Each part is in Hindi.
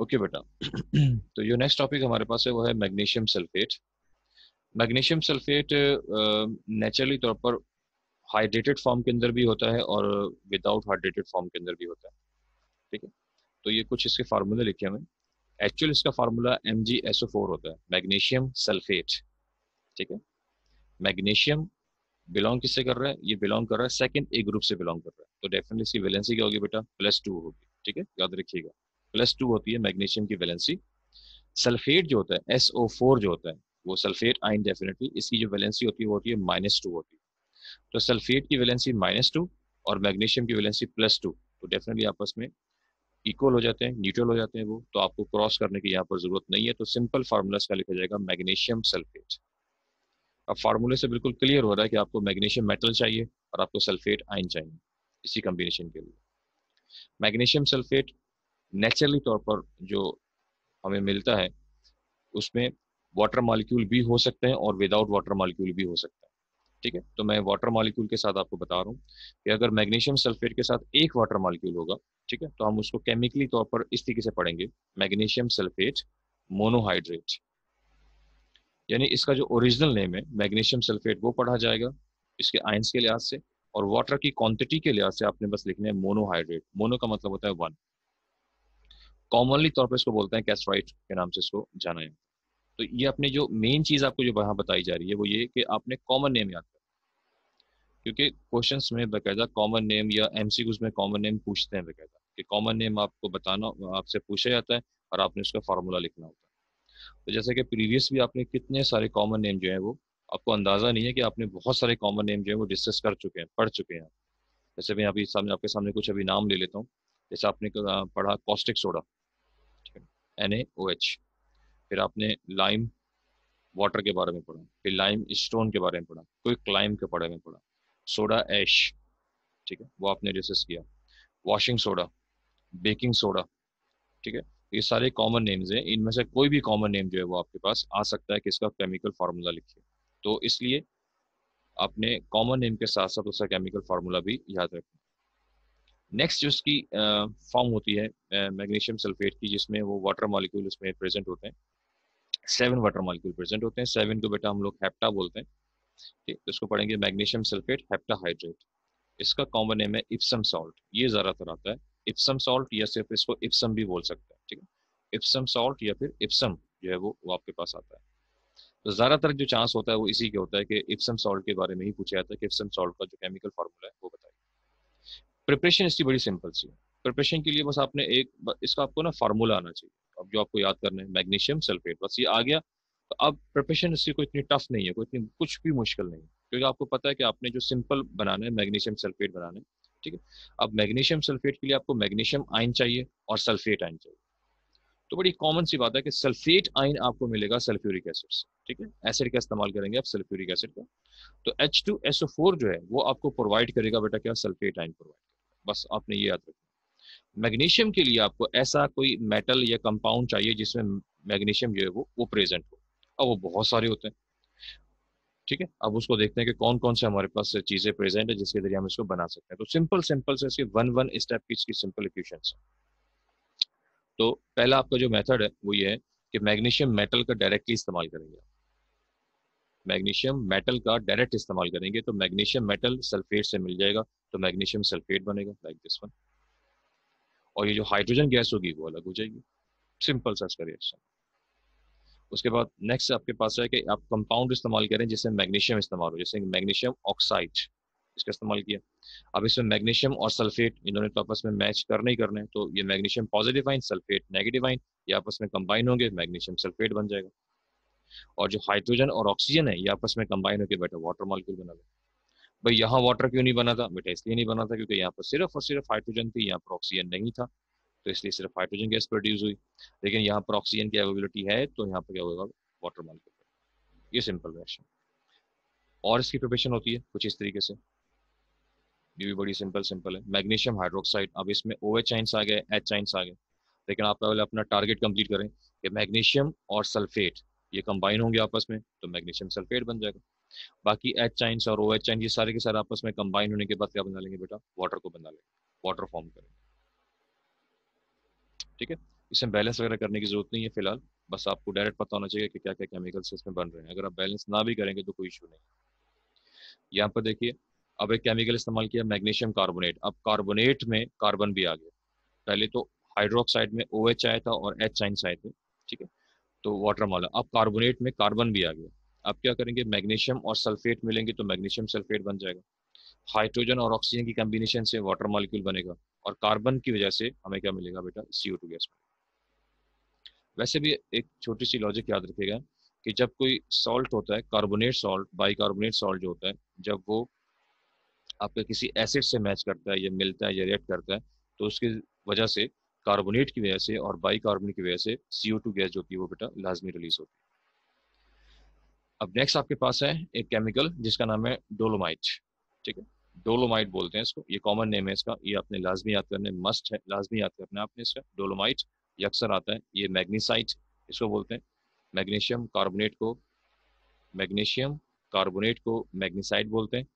ओके बेटा। तो जो नेक्स्ट टॉपिक हमारे पास है वो है magnesium sulphate. Magnesium sulphate naturally तौर पर हाइड्रेटेड फॉर्म के अंदर भी होता है और विदाउट हाइड्रेटेड फॉर्म के अंदर भी होता है। ठीक है। तो ये कुछ इसके फार्मूले लिखे हुए हैं। एक्चुअल इसका फार्मूला MgSO4 होता है, मैग्नीशियम सल्फेट। ठीक है। मैग्नीशियम बिलोंग किससे कर रहा है? ये बिलोंग कर रहा है सेकंड ए ग्रुप से बिलोंग कर रहा है, तो डेफिनेटली इसकी वैलेंसी क्या होगी बेटा? +2 होगी। ठीक है, याद रखिएगा, +2 होती है मैग्नीशियम की वैलेंसी। सल्फेट जो होता है SO4 जो होता है वो सल्फेट आइन, डेफिनेटली इसकी जो वैलेंसी होती है वो होती है -2 होती है। तो सल्फेट की वैलेंसी -2 और मैग्नीशियम की वैलेंसी +2, तो डेफिनेटली आपस में इक्वल हो जाते हैं, न्यूट्रल हो जाते हैं वो, तो आपको क्रॉस करने की यहाँ पर जरूरत नहीं है। तो सिंपल फार्मूला इसका लिखा जाएगा मैग्नीशियम सल्फेट। अब फार्मूले से बिल्कुल क्लियर हो रहा है कि आपको मैग्नीशियम मेटल चाहिए और आपको सल्फेट आयन चाहिए इसी कॉम्बिनेशन के लिए। मैग्नीशियम सल्फेट नेचुरली तौर पर जो हमें मिलता है उसमें वाटर मॉलिक्यूल भी हो सकते हैं और विदाउट वाटर मॉलिक्यूल भी हो सकता है। ठीक है, तो मैं वाटर मॉलिक्यूल के साथ आपको बता रहा हूँ कि अगर मैग्नीशियम सल्फेट के साथ एक वाटर मॉलिक्यूल होगा, ठीक है, तो हम उसको केमिकली तौर पर इस तरीके से पढ़ेंगे, मैग्नीशियम सल्फेट मोनोहाइड्रेट। यानी इसका जो ओरिजिनल नेम है मैग्नीशियम सल्फेट वो पढ़ा जाएगा इसके आयंस के लिहाज से, और वाटर की क्वांटिटी के लिहाज से आपने बस लिखना है मोनोहाइड्रेट। मोनो का मतलब होता है वन। कॉमनली तौर पर इसको बोलते हैं कैस्ट्राइट के नाम से इसको जाना है। तो ये अपने जो मेन चीज आपको जो वहां बताई जा रही है वो ये कि आपने कॉमन नेम याद करना, क्योंकि क्वेश्चंस में बकायदा कॉमन नेम या MCQs में कॉमन नेम पूछते हैं बकायदा, कि कॉमन नेम आपको बताना, आपसे पूछा जाता है और आपने उसका फॉर्मूला लिखना होता है। तो जैसे कि प्रीवियस भी आपने कितने सारे कॉमन नेम जो है वो आपको अंदाजा नहीं है कि आपने बहुत सारे कॉमन नेम जो है वो डिस्कस कर चुके हैं, पढ़ चुके हैं। जैसे मैं अभी सामने आपके सामने कुछ अभी नाम ले लेता हूँ। जैसे आपने पढ़ा कॉस्टिक सोडा, ठीक है, NaOH। फिर आपने लाइम वाटर के बारे में पढ़ा, फिर लाइम स्टोन के बारे में पढ़ा, कोई क्लाइम के बारे में पढ़ा, सोडा ऐश, ठीक है, वो आपने डिस्कस किया, वॉशिंग सोडा, बेकिंग सोडा। ठीक है, ये सारे कॉमन नेम्स हैं, इनमें से कोई भी कॉमन नेम जो है वो आपके पास आ सकता है कि इसका केमिकल फार्मूला लिखिए। तो इसलिए आपने कॉमन नेम के साथ साथ उसका केमिकल फार्मूला भी याद रखना। नेक्स्ट जो इसकी फॉर्म होती है मैग्नीशियम सल्फेट की, जिसमें वो वाटर मॉलिक्यूल उसमें प्रेजेंट होते हैं, 7 वाटर मॉलिक्यूल प्रेजेंट होते हैं। 7 को बेटा हम लोग हेप्टा बोलते हैं। ठीक, तो इसको पढ़ेंगे मैग्नीशियम सल्फेट हेप्टाहाइड्रेट। इसका कॉमन नेम है इप्सम सॉल्ट, ये ज्यादातर आता है इप्सम सॉल्ट, या सिर्फ इसको इप्सम भी बोल सकते हैं। ठीक है, इप्सम सॉल्ट या फिर इप्सम जो है वो आपके पास आता है। तो ज्यादातर जो चांस होता है वो इसी के होता है कि इप्सम सॉल्ट के बारे में ही पूछा जाता है कि इप्सम सॉल्ट का जो केमिकल फार्मूला है वो बताइए। प्रिपरेशन इसकी बड़ी सिंपल सी है। प्रिपरेशन के लिए बस आपने इसका आपको ना फार्मूला आना चाहिए। अब जो आपको याद करना है मैग्नीशियम सल्फेट, बस ये आ गया। तो अब प्रिपरेशन इसकी कोई इतनी टफ नहीं है, कोई इतनी कुछ भी मुश्किल नहीं है, क्योंकि आपको पता है कि आपने जो सिंपल बनाना है मैग्नीशियम सल्फेट बनाना है। ठीक है, अब मैग्नीशियम सल्फेट के लिए आपको मैग्नीशियम आयन चाहिए और सल्फेट आयन चाहिए। तो बड़ी कॉमन सी बात है कि सल्फेट आयन आपको मिलेगा सल्फ्यूरिक एसिड से। ठीक है, एसिड का इस्तेमाल करेंगे आप सल्फ्यूरिक एसिड का। तो H2SO4 जो है वो आपको प्रोवाइड करेगा बेटा क्या? सल्फेट आयन प्रोवाइड करेगा। बस आपने ये याद रखना। मैग्नीशियम के लिए आपको ऐसा कोई मेटल या कंपाउंड चाहिए जिसमें मैग्नीशियम जो है वो प्रेजेंट हो। अब वो बहुत सारे होते हैं। ठीक है, अब उसको देखते हैं कि कौन कौन से हमारे पास चीजें प्रेजेंट है जिसके जरिए हम इसको बना सकते हैं। तो सिंपल सिंपल से इसके वन वन स्टेप की इसकी सिंपल इक्वेशंस। तो पहला आपका जो मेथड है वो ये है कि मैग्नीशियम मेटल का डायरेक्टली इस्तेमाल करेंगे। मैग्नीशियम मेटल का डायरेक्ट इस्तेमाल करेंगे तो मैग्नीशियम मेटल सल्फेट से मिल जाएगा, तो मैग्नीशियम सल्फेट बनेगा लाइक दिस वन। और ये जो हाइड्रोजन गैस होगी वो अलग हो जाएगी। सिंपल सा इसका रिएक्शन। उसके बाद नेक्स्ट आपके पास है कि आप कंपाउंड इस्तेमाल करें जिसमें मैग्नीशियम इस्तेमाल हो, जैसे मैग्नीशियम ऑक्साइड, इसका इस्तेमाल किया। अब इसमें मैग्नीशियम और सल्फेट इन्होंने तो आपस में मैच करना ही करना है, तो ये magnesium positive ion sulphate negative ion, ये आपस में कंबाइन होंगे, मैग्नीशियम सल्फेट बन जाएगा। और जो हाइड्रोजन और ऑक्सीजन है ये आपस में कंबाइन होकर बेटा वाटर मॉलिक्यूल बना लो। भाई यहाँ वाटर क्यों नहीं बना था बेटा? इसलिए नहीं बना था क्योंकि यहाँ पर सिर्फ और सिर्फ हाइड्रोजन थी, यहाँ पर ऑक्सीजन नहीं था, तो इसलिए सिर्फ हाइड्रोजन गैस प्रोड्यूस हुई। लेकिन यहाँ पर ऑक्सीजन की अवेलेबिलिटी है तो यहाँ पर क्या होगा? Water molecule. ये सिंपल रिएक्शन। और इसकी प्रिपरेशन होती है कुछ इस तरीके से, ये भी बड़ी सिंपल सिंपल है। मैग्नीशियम हाइड्रोक्साइड, अब इसमें OH आइंस आ गए, H आइंस आ गए, लेकिन आप पहले अपना टारगेट कंप्लीट करें कि मैग्नीशियम और सल्फेट ये कंबाइन होंगे आपस में तो मैग्नीशियम सल्फेट बन जाएगा। बाकी H आइंस और OH आइंस ये सारे के सारे आपस में कंबाइन होने के बाद क्या बना लेंगे बेटा? वाटर को बना लेंगे, वाटर फॉर्म करेंगे। ठीक है, इसमें बैलेंस वगैरह करने की जरूरत नहीं है फिलहाल, बस आपको डायरेक्ट पता होना चाहिए कि क्या क्या केमिकल्स इसमें बन रहे हैं। अगर आप बैलेंस ना भी करेंगे तो कोई इशू नहीं। यहाँ पर देखिए, अब एक केमिकल इस्तेमाल किया मैग्नीशियम कार्बोनेट। अब कार्बोनेट में कार्बन भी आ गया। पहले तो हाइड्रोक्साइड में OH आया था और H साइंस आए थे, ठीक है, तो वाटर मॉल। अब कार्बोनेट में कार्बन भी आ गया। अब क्या करेंगे, मैग्नीशियम और सल्फेट मिलेंगे तो मैग्नीशियम सल्फेट बन जाएगा। हाइड्रोजन और ऑक्सीजन की कॉम्बिनेशन से वाटर मॉलिक्यूल बनेगा, और कार्बन की वजह से हमें क्या मिलेगा बेटा, CO2 गैस। वैसे भी एक छोटी सी लॉजिक याद रखिएगा कि जब कोई सॉल्ट होता है, कार्बोनेट सॉल्ट, बाइकार्बोनेट सॉल्ट जो होता है, जब वो आपके किसी एसिड से मैच करता है या मिलता है या रिएक्ट करता है, तो उसकी वजह से, कार्बोनेट की वजह से और बाइकार्बोनेट की वजह से CO2 गैस जो होती है वो बेटा लाजमी रिलीज होती है। अब नेक्स्ट आपके पास है एक केमिकल जिसका नाम है डोलोमाइट, ठीक है, डोलोमाइट बोलते हैं इसको, ये कॉमन नेम है इसका, ये आपने लाजमी याद करने, मस्ट है, लाजमी याद करना है आपने इसका डोलोमाइट। ये अक्सर आता है, ये मैग्नीसाइट इसको बोलते हैं। मैग्नीशियम कार्बोनेट को मैग्नीशियम कार्बोनेट को मैग्नीसाइट बोलते हैं।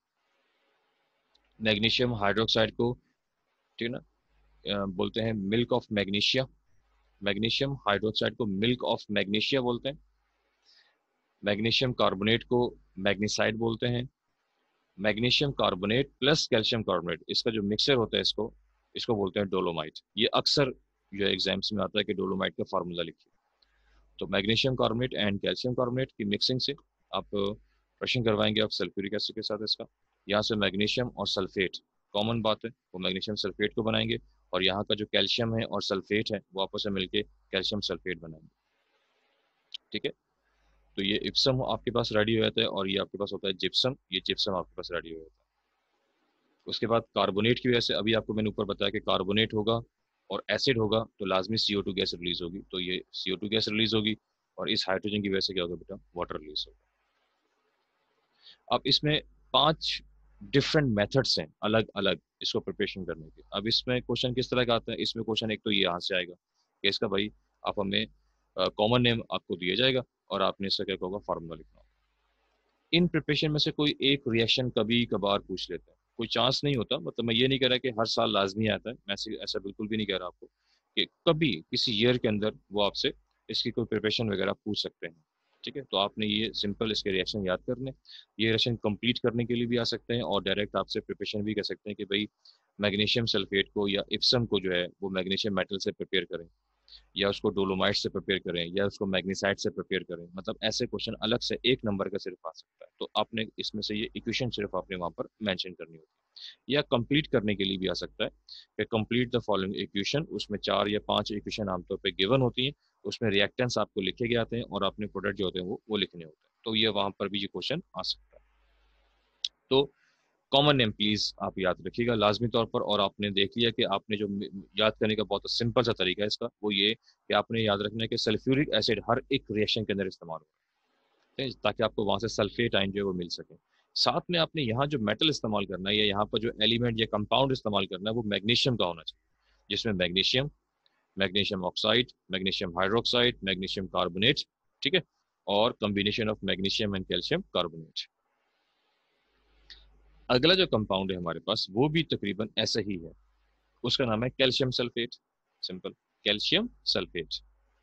मैग्नीशियम हाइड्रोक्साइड को, ठीक है ना, बोलते हैं milk of magnesia. Magnesium hydroxide को मिल्क ऑफ मैग्नीशिया बोलते हैं। मैग्नीशियम कार्बोनेट को मैग्नीसाइट बोलते हैं। Magnesium carbonate plus calcium carbonate, इसका जो मिक्सचर होता है, इसको इसको बोलते हैं डोलोमाइट। ये अक्सर जो एग्जाम्स में आता है कि डोलोमाइट का फार्मूला लिखिए। तो magnesium carbonate and calcium carbonate की मिक्सिंग से आप क्रशिंग करवाएंगे आप सल्फ्यूरिक एसिड के साथ इसका। यहाँ से मैग्नीशियम और सल्फेट, कॉमन बात है, वो मैग्नीशियम सल्फेट को बनाएंगे, और यहाँ का जो कैल्शियम है और सल्फेट है वो आपस में मिलके कैल्शियम सल्फेट बनाएंगे, ठीक है। तो ये इप्सम आपके पास रेडी हो जाता है, और ये आपके पास होता है जिप्सम, ये जिप्सम आपके पास रेडी हो जाता है। उसके बाद कार्बोनेट की वजह से, अभी आपको मैंने ऊपर बताया कि कार्बोनेट होगा और एसिड होगा तो लाजमी CO2 गैस रिलीज होगी, तो ये CO2 गैस रिलीज होगी, और इस हाइड्रोजन की वजह से क्या होगा बेटा, वाटर रिलीज होगा। अब इसमें 5 डिफरेंट मेथड्स हैं अलग अलग इसको प्रिपरेशन करने के। अब इसमें क्वेश्चन किस तरह का आता है, इसमें क्वेश्चन एक तो ये यहाँ से आएगा कि इसका भाई आप हमें कॉमन नेम आपको दिया जाएगा और आपने इसका क्या होगा, फार्मूला लिखना होगा। इन प्रिपरेशन में से कोई एक रिएक्शन कभी कभार पूछ लेते हैं, कोई चांस नहीं होता, मतलब मैं ये नहीं कह रहा कि हर साल लाजमी आता है, मैं ऐसा बिल्कुल भी नहीं कह रहा आपको, कि कभी किसी ईयर के अंदर वो आपसे इसकी कोई प्रिपरेशन वगैरह पूछ सकते हैं, ठीक है। तो आपने ये सिंपल इसके रिएक्शन याद करने, ये रिएक्शन कंप्लीट करने के लिए भी आ सकते हैं, और डायरेक्ट आपसे प्रिपरेशन भी कर सकते हैं कि भाई मैग्नीशियम सल्फेट को या इप्सम को जो है वो मैग्नीशियम मेटल से प्रिपेयर करें, या उसको डोलोमाइट से प्रिपेयर करें, या उसको मैग्नीसाइट से प्रिपेयर करें, मतलब ऐसे क्वेश्चन अलग से एक नंबर का सिर्फ आ सकता है, तो आपने इसमें से ये इक्वेशन सिर्फ आपने वहां पर मेंशन करनी होती है। या कंप्लीट करने के लिए भी आ सकता है कि कंप्लीट द फॉलोइंग इक्वेशन, उसमें 4 या 5 इक्वेशन आमतौर पर गिवन होती हैं, उसमें रिएक्टेंट्स आपको लिखे गए आते हैं और अपने प्रोडक्ट जो होते हैं वो लिखने होते हैं, तो ये वहां पर भी ये क्वेश्चन आ सकता है। तो कॉमन नेम प्लीज आप याद रखिएगा लाजमी तौर पर, और आपने देख लिया कि आपने जो याद करने का बहुत सिंपल सा तरीका है इसका, वो ये कि आपने याद रखना है कि सल्फ्यूरिक एसिड हर एक रिएक्शन के अंदर इस्तेमाल होता है, ताकि आपको वहां से सल्फेट आयन जो है वो मिल सके। साथ में आपने यहाँ जो मेटल इस्तेमाल करना है या यहाँ पर जो एलिमेंट या कंपाउंड इस्तेमाल करना है वो मैग्नीशियम का होना चाहिए, जिसमें magnesium, magnesium oxide, magnesium hydroxide, magnesium carbonate, ठीक है, और combination of magnesium and calcium carbonate. अगला जो कंपाउंड है हमारे पास वो भी तकरीबन ऐसा ही है, उसका नाम है calcium sulphate, simple, calcium sulphate.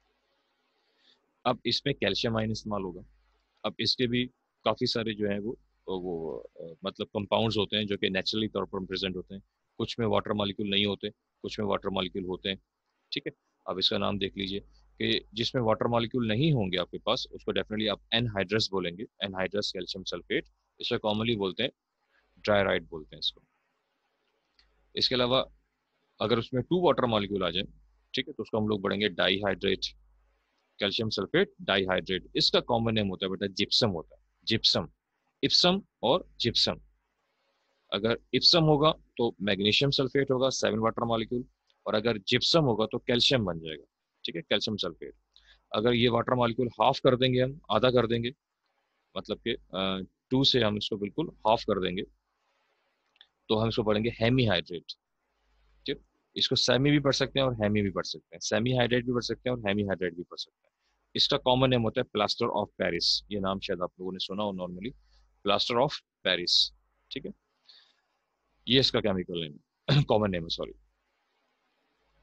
अब इसमें कैल्शियम आयन इस्तेमाल होगा। अब इसके भी काफी सारे जो है मतलब कंपाउंड्स होते हैं जो कि नेचुरली तौर पर प्रेजेंट होते हैं, कुछ में वाटर मॉलिक्यूल नहीं होते, कुछ में वाटर मॉलिक्यूल होते हैं, ठीक है। अब इसका नाम देख लीजिए कि जिसमें वाटर मॉलिक्यूल नहीं होंगे आपके पास उसको डेफिनेटली आप एनहाइड्रस बोलेंगे, एनहाइड्रस कैल्शियम सल्फेट, इसे कॉमनली बोलते हैं ड्रायराइट बोलते हैं इसको। इसके अलावा अगर उसमें 2 वाटर मॉलिक्यूल आ जाए, ठीक है, तो उसको हम लोग बढ़ेंगे डाईहाइड्रेट, कैल्शियम सल्फेट डाईहाइड्रेट, इसका कॉमन नेम होता है बेटा जिप्सम होता है, जिप्सम, इप्सम और जिप्सम। अगर इप्सम होगा तो मैग्नीशियम सल्फेट होगा 7 वाटर मॉलिक्यूल, और अगर जिप्सम होगा तो कैल्शियम बन जाएगा, ठीक है, कैल्शियम सल्फेट। अगर ये वाटर मॉलिक्यूल हाफ कर देंगे, हम आधा कर देंगे, मतलब कि 2 से हम इसको बिल्कुल हाफ कर देंगे, तो हम इसको पढ़ेंगे हेमीहाइड्रेट, ठीक। इसको सेमी भी पढ़ सकते हैं और हेमी भी पढ़ सकते हैं, सेमी हाइड्रेट भी पढ़ सकते हैं और हेमी हाइड्रेट भी पढ़ सकते हैं। इसका कॉमन नेम होता है प्लास्टर ऑफ पेरिस, ये नाम शायद आप लोगों ने सुना हो नॉर्मली, प्लास्टर ऑफ पेरिस, ठीक है, ये इसका केमिकल नेम कॉमन नेम है, सॉरी।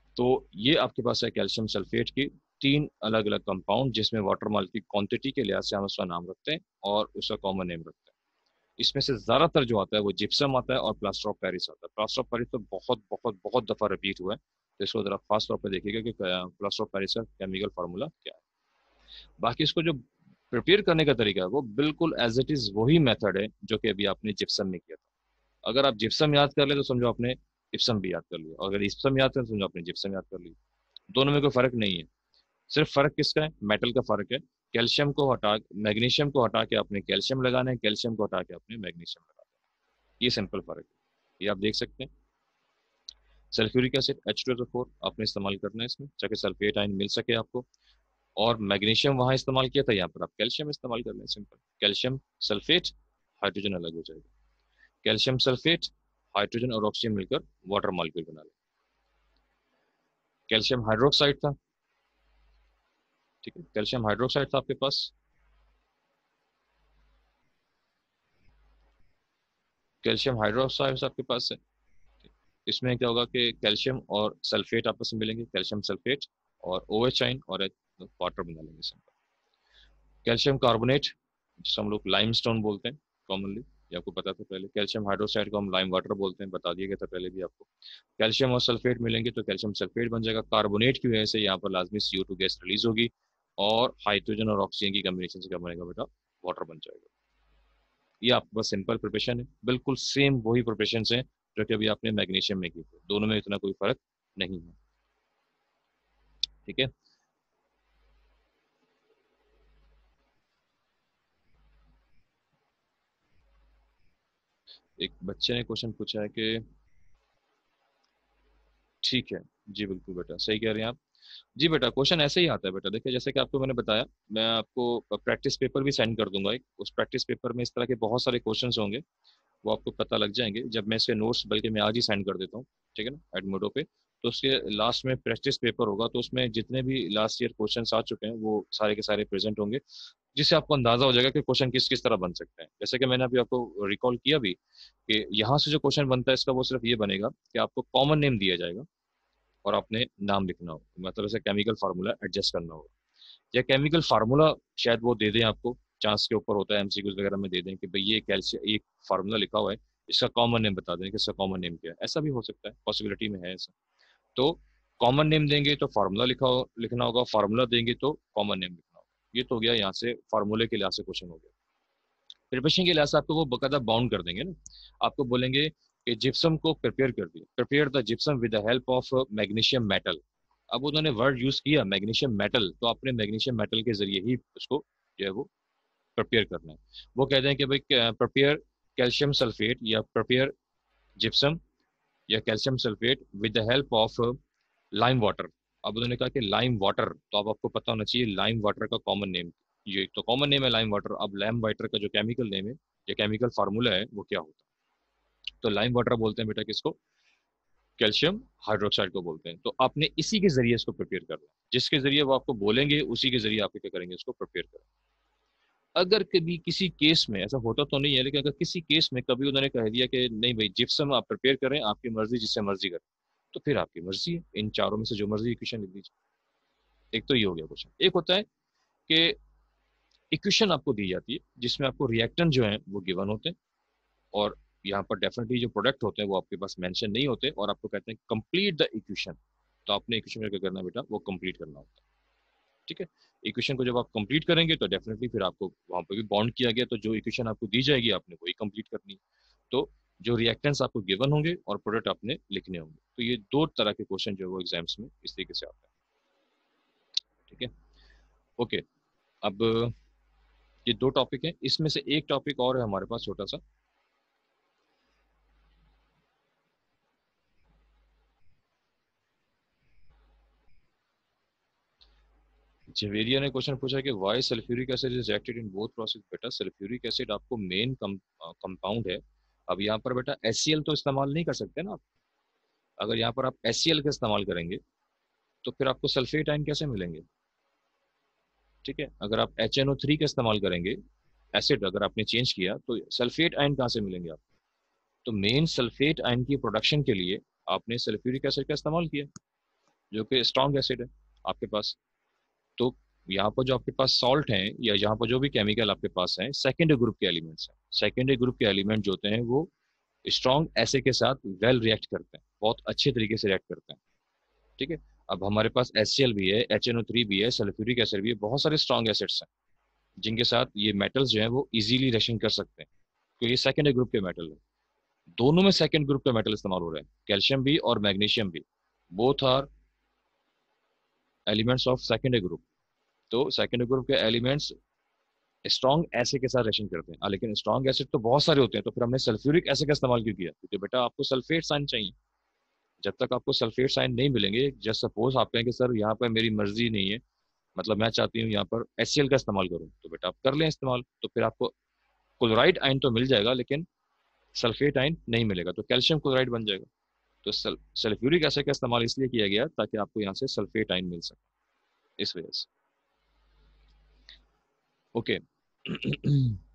तो ये आपके पास है कैल्शियम सल्फेट की तीन अलग अलग कंपाउंड, जिसमें वाटर मॉलिक्यूल की क्वांटिटी के लिहाज से हम उसका नाम रखते हैं और उसका कॉमन नेम रखते हैं। इसमें से ज्यादातर जो आता है वो जिप्सम आता है और प्लास्टर ऑफ पेरिस आता है। प्लास्टर ऑफ पेरिस तो बहुत बहुत बहुत दफा रिपीट हुआ है, तो इसको जरा खास तौर पर देखिएगा कि प्लास्टर ऑफ पेरिस का केमिकल फार्मूला क्या है। बाकी इसको जो प्रिपेयर करने का तरीका है वो बिल्कुल एज इट इज वही मेथड है जो कि अभी आपने जिप्सम में किया था। अगर आप जिप्सम याद कर ले तो समझो आपने इप्सम भी याद कर लिया, और अगर इप्सम याद कर तो समझो आपने जिप्सम याद कर लिया। दोनों में कोई फर्क नहीं है। सिर्फ फर्क किसका है? मेटल का फर्क है। कैल्शियम को हटा मैग्नीशियम को हटा के आपने कैल्शियम लगाना है, कैल्शियम को हटा के आपने मैग्नीशियम लगाना है। ये सिंपल फर्क है, ये आप देख सकते हैं। सल्फ्यूरिक एसिड H2SO4 आपने इस्तेमाल करना है इसमें, ताकि सल्फेट आयन मिल सके आपको। और मैग्नीशियम वहां इस्तेमाल किया था, यहाँ पर आप कैल्शियम इस्तेमाल कर लें। सिंपल, कैल्शियम सल्फेट, हाइड्रोजन अलग हो जाएगा। कैल्शियम सल्फेट, हाइड्रोजन और ऑक्सीजन मिलकर वाटर मॉलिक्यूल बना लें। कैल्शियम हाइड्रोक्साइड था, ठीक है, कैल्शियम हाइड्रोक्साइड था आपके पास। कैल्शियम हाइड्रोक्साइड आपके पास है। इसमें क्या होगा कि कैल्शियम और सल्फेट आपस में मिलेंगे, कैल्शियम सल्फेट और OH आइन और एक वाटर बना लेंगे सिंपल। कैल्शियम कार्बोनेट, जिसे हम लोग लाइम स्टोन बोलते हैं कॉमनली, ये आपको पता था पहले। कैल्शियम हाइड्रोक्साइड को हम लाइम वाटर बोलते हैं, बता दिया गया था पहले भी आपको। कैल्शियम और सल्फेट मिलेंगे तो कैल्शियम सल्फेट बन जाएगा। कार्बोनेट की वजह से यहाँ पर लाजमी CO2 गैस रिलीज होगी, और हाइड्रोजन और ऑक्सीजन की कम्बिनेशन से क्या बनेगा बेटा? वाटर बन जाएगा। ये आपके पास सिंपल प्रिपरेशन है, बिल्कुल सेम वही प्रिपरेशन है जो कि अभी आपने मैग्नीशियम में की थी। दोनों में इतना कोई फर्क नहीं है, ठीक है। एक बच्चे ने क्वेश्चन पूछा है कि, ठीक है, जी बिल्कुल बेटा, सही कह रहे हैं आप। जी बेटा, क्वेश्चन ऐसे ही आता है बेटा। देखिए, जैसे कि आपको मैंने बताया, मैं आपको प्रैक्टिस पेपर भी सेंड कर दूंगा एक। उस प्रैक्टिस पेपर में इस तरह के बहुत सारे क्वेश्चंस होंगे, वो आपको पता लग जाएंगे जब मैं इसके नोट्स, बल्कि मैं आज ही सेंड कर देता हूँ, ठीक है ना, एडमोडो पे। तो उसके लास्ट में प्रैक्टिस पेपर होगा, तो उसमें जितने भी लास्ट ईयर क्वेश्चन आ चुके हैं वो सारे के सारे प्रेजेंट होंगे, जिससे आपको अंदाजा हो जाएगा कि क्वेश्चन किस किस तरह बन सकते हैं। जैसे कि मैंने अभी आपको रिकॉल किया भी कि यहाँ से जो क्वेश्चन बनता है इसका, वो सिर्फ ये बनेगा कि आपको कॉमन नेम दिया जाएगा और आपने नाम लिखना हो, मतलब ऐसे केमिकल फार्मूला एडजस्ट करना होगा। या केमिकल फार्मूला शायद वो दे दें आपको, चांस के ऊपर होता है, MCQs वगैरह में दे दें कि भाई ये कैल्शियम, ये फार्मूला लिखा हुआ है, इसका कॉमन नेम बता दें कि इसका कॉमन नेम क्या है। ऐसा भी हो सकता है, पॉसिबिलिटी में है ऐसा। तो कॉमन नेम देंगे तो फार्मूला लिखना होगा, फार्मूला देंगे तो कॉमन नेम लिखना होगा। ये तो हो गया यहाँ से फार्मूले के लिहाज से क्वेश्चन हो गया। प्रिपरेशन के लिहाज से आपको वो बकायदा बाउंड कर देंगे ना। आपको बोलेंगे कि जिप्सम को प्रिपेयर कर दिया, prepare the gypsum with the help of magnesium metal. अब उन्होंने वर्ड यूज किया मैग्नीशियम मेटल, तो आपने मैग्नीशियम मेटल के जरिए ही उसको जो है वो प्रिपेयर करना है। वो कहते हैं कि भाई प्रिपेयर कैल्शियम सल्फेट या प्रिपेयर जिप्सम या calcium sulphate with the help of lime water. अब उन्होंने कहा कि लाइम वाटर, तो अब आपको पता होना चाहिए लाइम वाटर का कॉमन नेम। ये तो कॉमन नेम है लाइम वाटर। अब लाइम वाटर का जो केमिकल नेम है या केमिकल फार्मूला है वो क्या होता है? तो लाइम वाटर बोलते हैं बेटा किसको? कैल्शियम हाइड्रोक्साइड को बोलते हैं। तो आपने इसी के जरिए इसको प्रिपेयर करना है, जिसके जरिए वो आपको बोलेंगे उसी के जरिए आप क्या करेंगे, इसको प्रिपेयर करें। अगर कभी किसी केस में ऐसा होता तो नहीं है, लेकिन अगर किसी केस में कभी उन्होंने कह दिया कि नहीं भाई जिप्सम आप प्रिपेयर करें, आपकी मर्जी, जिससे मर्जी करें, तो फिर आपकी मर्जी है, इन चारों में से जो मर्जी इक्वेशन लिख दीजिए। एक तो ये हो गया क्वेश्चन। एक होता है कि इक्वेशन आपको दी जाती है जिसमें आपको रिएक्टेंट जो है वो गिवन होते हैं, और यहाँ पर डेफिनेटली जो प्रोडक्ट होते हैं वो आपके पास मेंशन नहीं होते, और आपको कहते हैं कंप्लीट द इक्वेशन। तो आपने इक्वेशन का क्या करना है बेटा? वो कंप्लीट करना होता है, ठीक है। इक्वेशन को जब आप कंप्लीट करेंगे तो डेफिनेटली फिर आपको वहां पर भी बॉन्ड किया गया, तो जो इक्वेशन आपको दी जाएगी आपने वही कंप्लीट करनी है। तो जो रिएक्टेंट्स आपको गिवन होंगे और प्रोडक्ट आपने लिखने होंगे। तो ये दो तरह के क्वेश्चन जो है वो एग्जाम्स में इस तरीके से आता है, ठीक है। ओके, अब ये दो टॉपिक है, इसमें से एक टॉपिक और है हमारे पास छोटा सा। झवेरिया ने क्वेश्चन पूछा कि why sulphuric acid is reacted in both process. बेटा, सल्फ्यूरिक एसिड आपको मेन कंपाउंड है। अब यहाँ पर बेटा HCl तो इस्तेमाल नहीं कर सकते ना आप। अगर यहाँ पर आप HCl का इस्तेमाल करेंगे तो फिर आपको सल्फेट आयन कैसे मिलेंगे? ठीक है, अगर आप HNO3 का इस्तेमाल करेंगे, एसिड अगर आपने चेंज किया, तो सल्फेट आयन कहाँ से मिलेंगे आप? तो मेन सल्फेट आयन की प्रोडक्शन के लिए आपने सल्फ्यूरिक एसिड का इस्तेमाल किया। जो कि स्ट्रॉन्ग एसिड है आपके पास। तो यहाँ पर जो आपके पास सॉल्ट हैं या यहाँ पर जो भी केमिकल आपके पास हैं सेकेंडरी ग्रुप के एलिमेंट्स हैं। सेकेंडरी ग्रुप के एलिमेंट जो होते हैं वो स्ट्रॉन्ग एसिड के साथ वेल रिएक्ट करते हैं, बहुत अच्छे तरीके से रिएक्ट करते हैं। ठीक है। अब हमारे पास HCl भी है, HNO3 भी है, सल्फ्यूरिक एसिड भी है, बहुत सारे स्ट्रॉन्ग एसिड्स हैं जिनके साथ ये मेटल्स जो है वो इजीली रिएक्शन कर सकते हैं, क्योंकि ये सेकेंडरी ग्रुप के मेटल है। दोनों में सेकेंड ग्रुप का मेटल इस्तेमाल हो रहा है, कैल्शियम भी और मैग्नीशियम भी, both are elements of secondary group. तो सेकेंडरी ग्रुप के एलिमेंट्स स्ट्रॉन्ग एसिड के साथ रिएक्शन करते हैं। लेकिन स्ट्रॉन्ग एसिड तो बहुत सारे होते हैं, तो फिर हमने सल्फ्यूरिक एसिड का इस्तेमाल क्यों किया? क्योंकि बेटा आपको सल्फेट साइन चाहिए। जब तक आपको सल्फेट साइन नहीं मिलेंगे, जस्ट सपोज आप कहें कि सर यहाँ पर मेरी मर्जी नहीं है, मतलब मैं चाहती हूँ यहाँ पर HCl का इस्तेमाल करूँ, तो बेटा आप कर लें इस्तेमाल, तो फिर आपको क्लोराइड आयन तो मिल जाएगा लेकिन सल्फेट आयन नहीं मिलेगा, तो कैल्शियम क्लोराइड बन जाएगा। तो सल्फ्यूरिक एसिड का इस्तेमाल इसलिए किया गया ताकि आपको यहाँ से सल्फेट आयन मिल सके, इस वजह से। ओके।